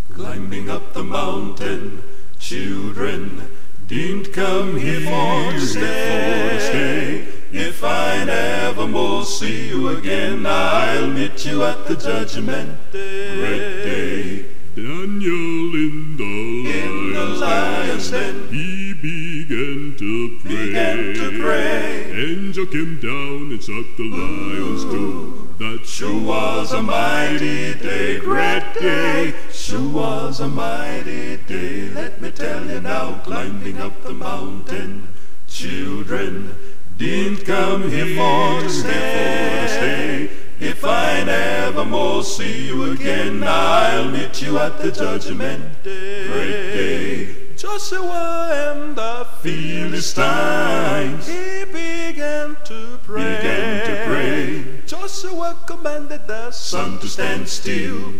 Climbing up the mountain, children didn't come here for to stay. If I never more see you again, I'll meet you at the judgment day. Great day. Daniel in the lion's den, he began to pray. Angel came down and shut the lion's door. That sure was a mighty day, great day. Sure was a mighty day. Let me tell you now, climbing up the mountain, children didn't come here for to stay. If I never more see you again, I'll meet you at the judgment day. Great day. Joshua and the Philistines, he began to pray. Joshua commanded the sun to stand still.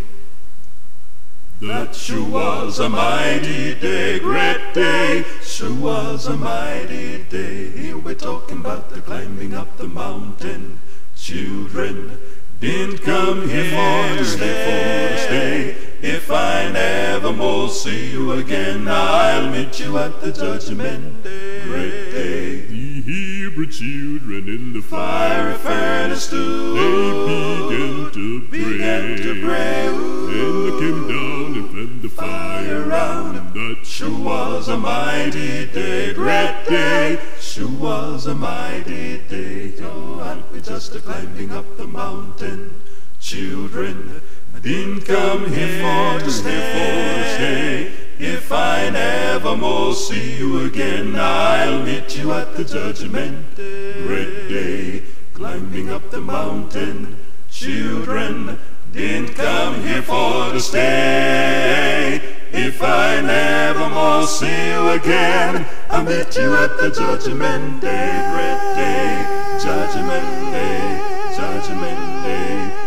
That sure was a mighty day, great day. Sure was a mighty day. Here we're talking about the climbing up the mountain. Children didn't come here for to stay. If I never more see you again, I'll meet you at the judgment day. Great day. The Hebrew children in the fiery furnace too, they began to pray. And they came down and fed the fire round them. That sure was a mighty day, great day. Sure was a mighty day. Oh, aren't we just climbing up the mountain? Children didn't come here for to stay. If I never more see you again, I'll meet you at the judgment day. Great day. Climbing up the mountain, children didn't come here for to stay. If I never more see you again, I'll meet you at the judgment day. Great day. Judgment day. Judgment day.